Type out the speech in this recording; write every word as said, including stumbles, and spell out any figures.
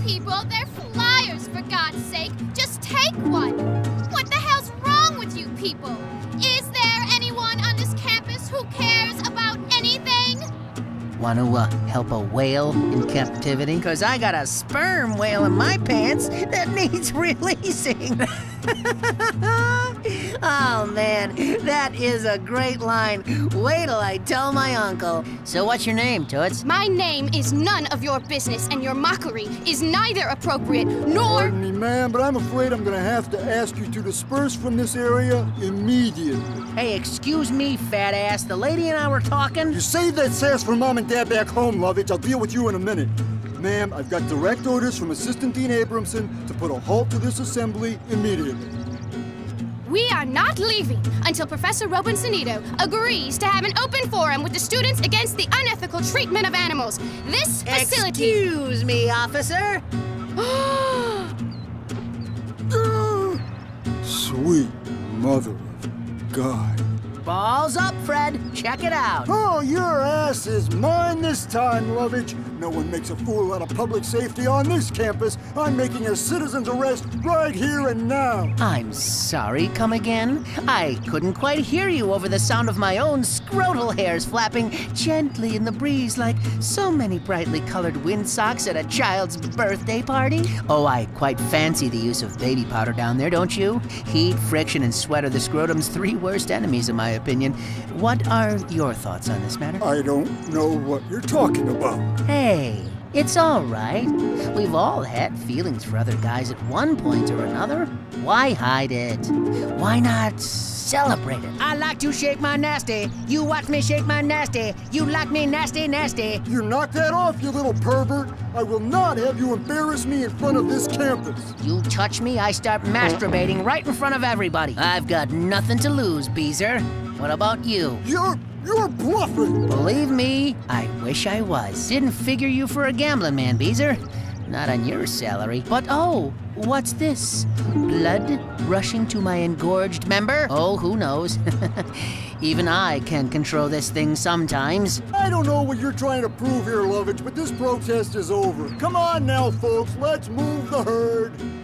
people, they're flyers, for God's sake. Just take one. What the hell's wrong with you people? Is there anyone on this campus who cares about anything? Want to uh, help a whale in captivity? Because I got a sperm whale in my pants that needs releasing. Oh, man, that is a great line. Wait till I tell my uncle. So what's your name, Toots? My name is none of your business, and your mockery is neither appropriate nor... Pardon me, ma'am, but I'm afraid I'm gonna have to ask you to disperse from this area immediately. Hey, excuse me, fat ass. The lady and I were talking. You save that sass for Mom and Dad back home, Lovitch. I'll deal with you in a minute. Ma'am, I've got direct orders from Assistant Dean Abramson to put a halt to this assembly immediately. We are not leaving until Professor Robinsonito agrees to have an open forum with the students against the unethical treatment of animals. This facility... Excuse me, officer. Sweet mother of God. Balls up, Fred. Check it out. Oh, your ass is mine this time, Lovitch. No one makes a fool out of public safety on this campus. I'm making a citizen's arrest right here and now. I'm sorry, come again? I couldn't quite hear you over the sound of my own scrotal hairs flapping gently in the breeze like so many brightly colored windsocks at a child's birthday party. Oh, I quite fancy the use of baby powder down there, don't you? Heat, friction, and sweat are the scrotum's three worst enemies, in my opinion. What are your thoughts on this matter? I don't know what you're talking about. Hey, it's all right. We've all had feelings for other guys at one point or another. Why hide it? Why not celebrate it? I like to shake my nasty. You watch me shake my nasty. You like me nasty, nasty. You knock that off, you little pervert. I will not have you embarrass me in front of this campus. You touch me, I start masturbating right in front of everybody. I've got nothing to lose, Beezer. What about you? You're... you're bluffing! Believe me, I wish I was. Didn't figure you for a gambling man, Beezer. Not on your salary. But oh, what's this? Blood rushing to my engorged member? Oh, who knows? Even I can control this thing sometimes. I don't know what you're trying to prove here, Lovitch, but this protest is over. Come on now, folks, let's move the herd.